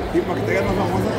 Sí, para que te hagas más famosa.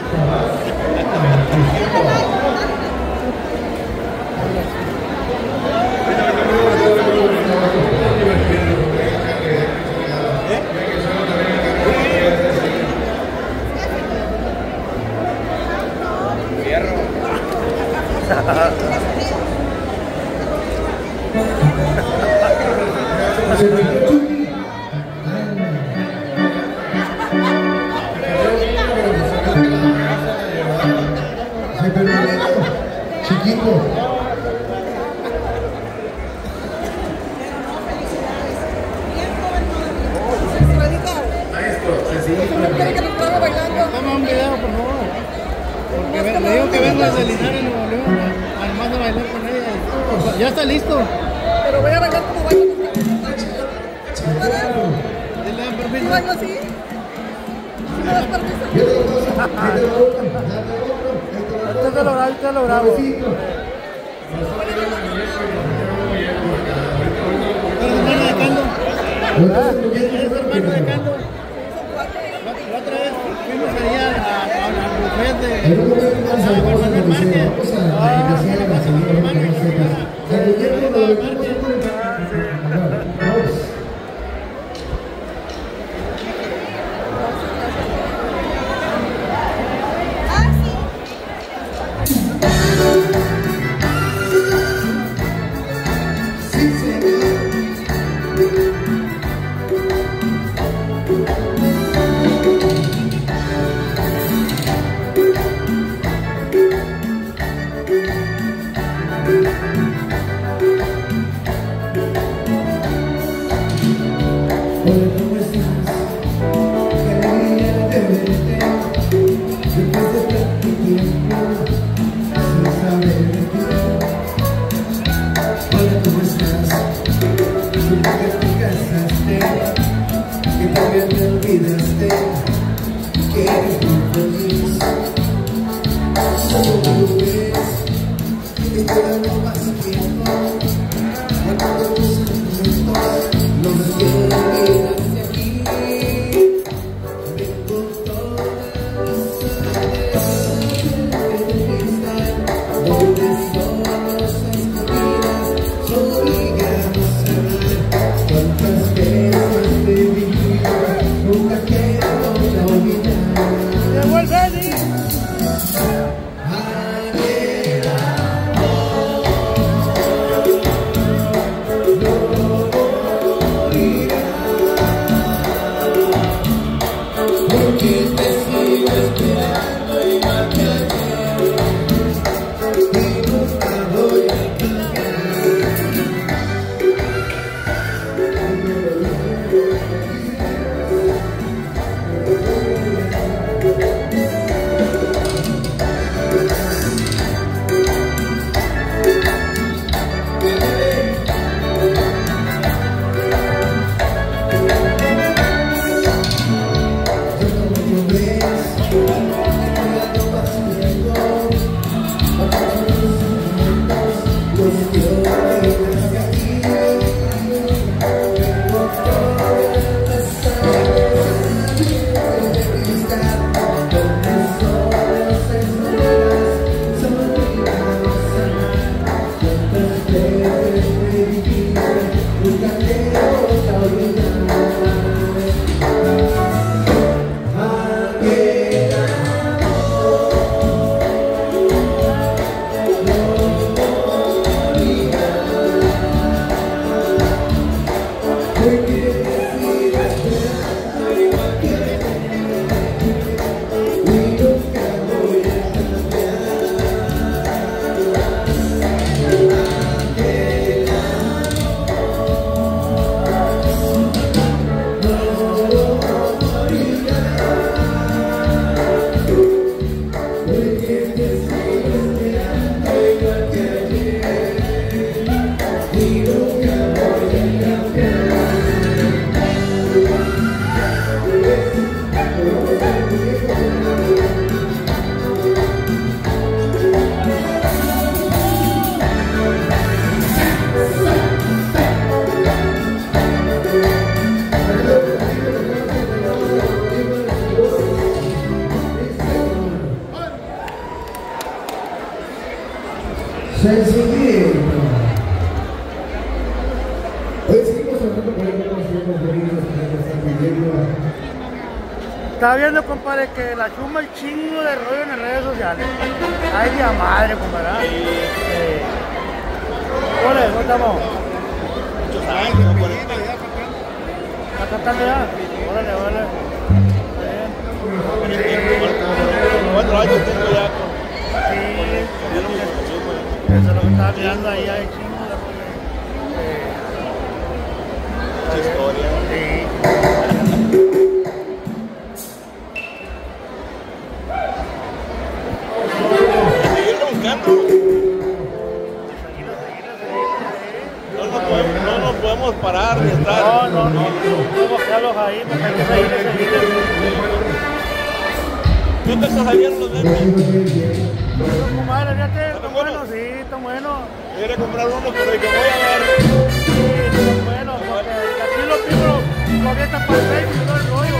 Chiquito. Toma un video, por favor. Porque le digo que vengo desde Linares, Nuevo León, además de bailar con ella. Ya está listo. Pero voy a bailar como bailo. ¿Le dan permiso? ¿Bailo así? ¿Sí me das permiso? Ahorita lo grabo. ¿Eres hermano de Cando? ¿Eres hermano de Cando? La otra vez fuimos allá a la buffet de Juan Manuel Márquez. Yes. Sencillito. Hoy seguimos hablando con él, como seguimos viendo, que están viviendo. Estaba viendo, compadre, que la chuma el chingo de rollo en las redes sociales. Ay, de madre, compadre. Hola, ¿cómo estamos? Muchos años, 40 ya. ¿Está cantando ya? Órale, órale. ¿Cuántos años tengo ya? Sí, eso es lo que estaba mirando ahí, hay chingo de Mucha historia. Sí. Seguir buscando. No nos podemos parar ni estar. No. Vamos a quedarlos ahí, porque hay que seguir. ¿Qué te estás saliendo los lentes? Comadre, fíjate, están buenos, sí, están buenos. Quería comprar uno, pero dije, voy a dar. Sí, están buenos, porque aquí los pibros todavía están para el Facebook y todo el rollo.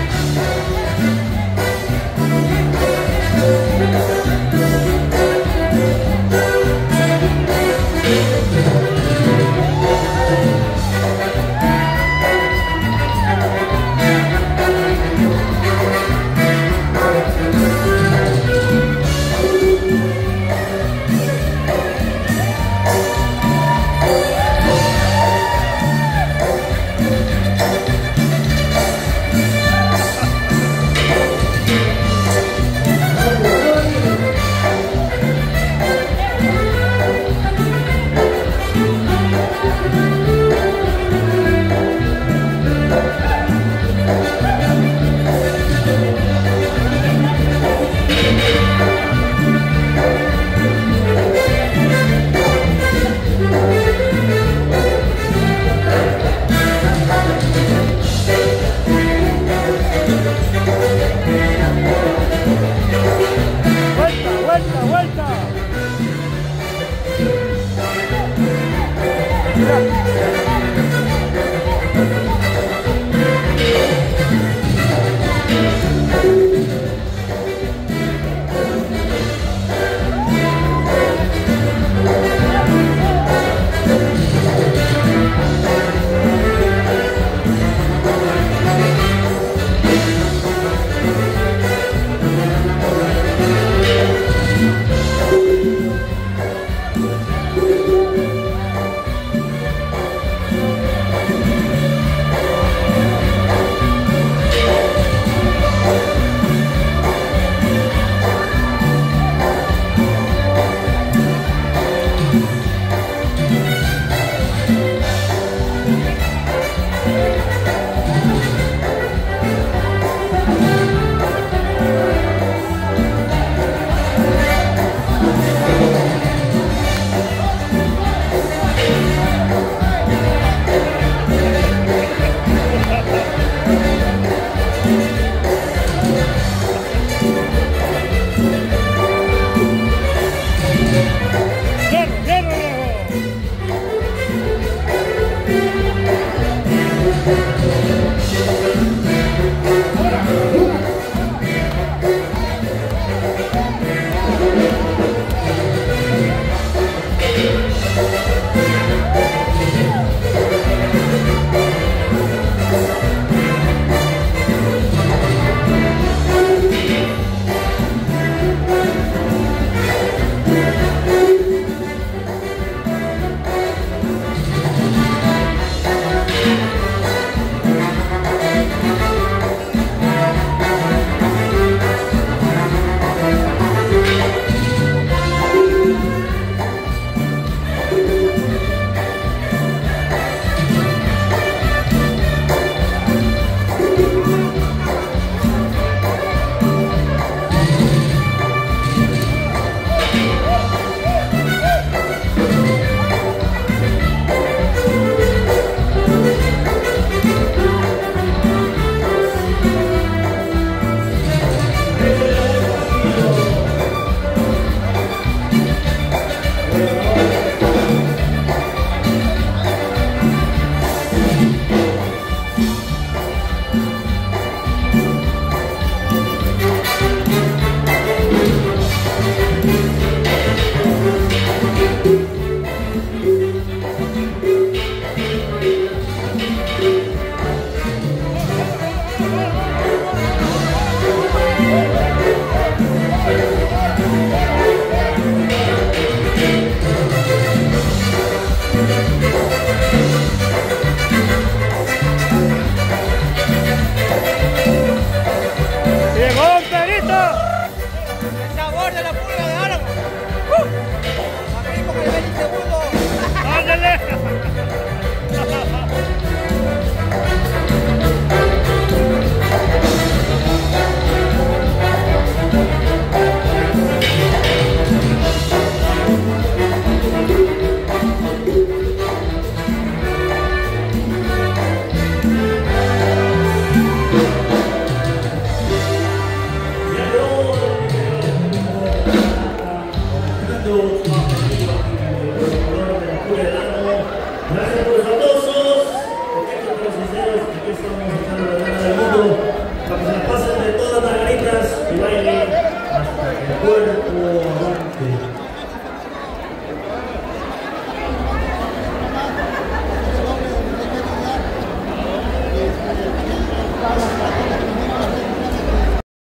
Gracias por los aplausos. Perfecto, los sinceros. Aquí estamos echando la gana del mundo. Para que se la pasen de todas las margaritas y bailen hasta que el cuerpo aguante.